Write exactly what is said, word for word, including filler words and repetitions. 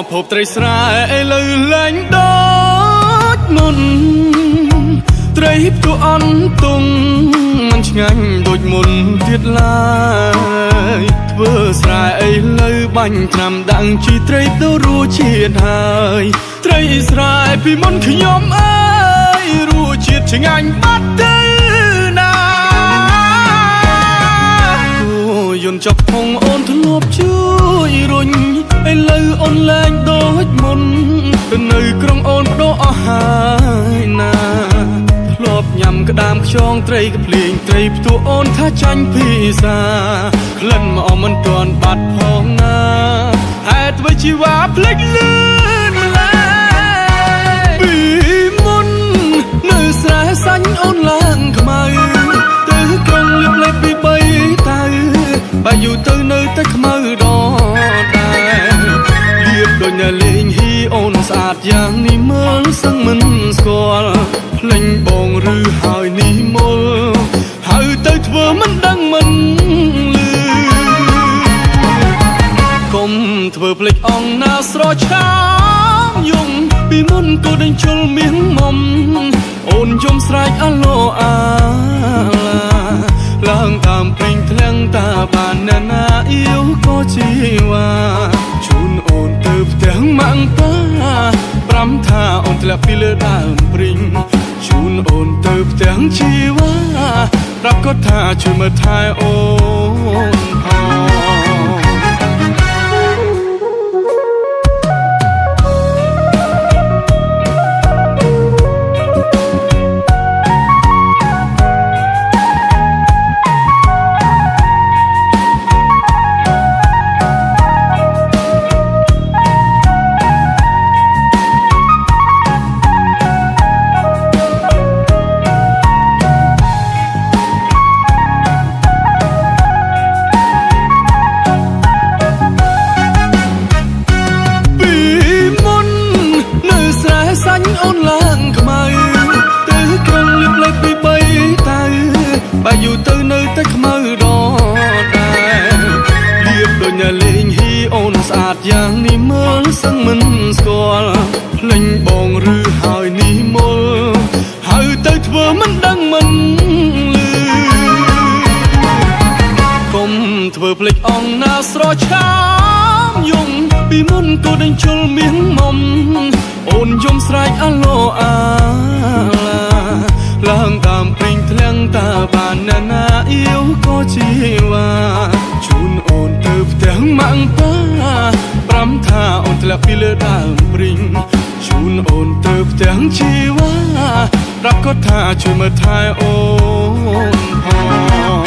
ភពត្រីស្រែលើលែងដូចមុនត្រីផ្ទុះអន់ទុំមិនឆ្ងាញ់ដូចមុនទៀតឡើយធ្វើស្រែអីលើបាញ់ថ្នាំដាំងជីត្រីទៅរសជាតិហើយត្រីស្រែពីមុនខ្ញុំអើយរសជាតិឆ្ងាញ់បាត់ទៅណាគូយន្តចាប់ផងអូនធ្លាប់ជួយរុញឥឡូវអូនលែងដូចមុនទៅនៅក្រុងអូនបដូរអស់ហើយណាធ្លាប់ញ៉ាំក្តាមខ្យងត្រីកភ្លៀងត្រីផ្ទុះអូនថាចាញ់ភាសាក្លិនមកអមមិនទាន់បាត់ផងណាហេតុអ្វីជីវ៉ាភ្លេចលឿនម្ល៉េះពីមុននៅស្រែសាញ់អូនឡើងខ្មៅទៅក្រុងលៀបលេបពីបីទៅបើយូរទៅនៅតែខ្មៅដដែលលៀបដូចនៅលេងហ៊ីអូនស្អាតយ៉ាងនេះមើលសឹងមិនស្គាល់ភ្លេងបងឬហើយនេះមុលហើយទៅធ្វើមិនដឹងមិនលឺកុំធ្វើភ្លេចអង្គណាស្រឆាមយំពីមុនក៏ដេញជុលមៀងមុំអូនយំស្រែកអាឡូអាឡើងតាមពេញធ្លាំងតាបានណានាអ៊ីវក៏ជីវ៉ាជូនអូនទៅផ្ទះម៉ាំងប៉ាប្រាំថាអូនធ្លាក់ពីលើដើមព្រីងជូនអូនទៅផ្ទះជីវ៉ាប្រាប់គាត់ថាជួយមើលថែអូនផងអូនឡើងខ្មៅទៅក្រុងលៀបលេបពីបីទៅបើយូរទៅនៅតែខ្មៅដដែលលៀបដូចនៅលេងហ៊ីអូនស្អាតយ៉ាងនេះមើលសឹងមិនស្គាល់ភ្លេងបងឬហើយនេះមុលហើយទៅធ្វើមិនដឹងមិនលឺកុំធ្វើភ្លេចអង្គណាស្រឆាមយំពីមុនក៏ដេញជុលមៀងមុំអូនយំស្រែកអាឡូអាឡើងតាមពេញធ្លាំងតាបានណានាអ៊ីវក៏ជីវ៉ាជូនអូនទៅផ្ទះម៉ាំងប៉ាប្រាំថាអូនធ្លាក់ពីលើដើមព្រីងជូនអូនទៅផ្ទះជីវ៉ាប្រាប់គាត់ថាជួយមើលថែអូនផង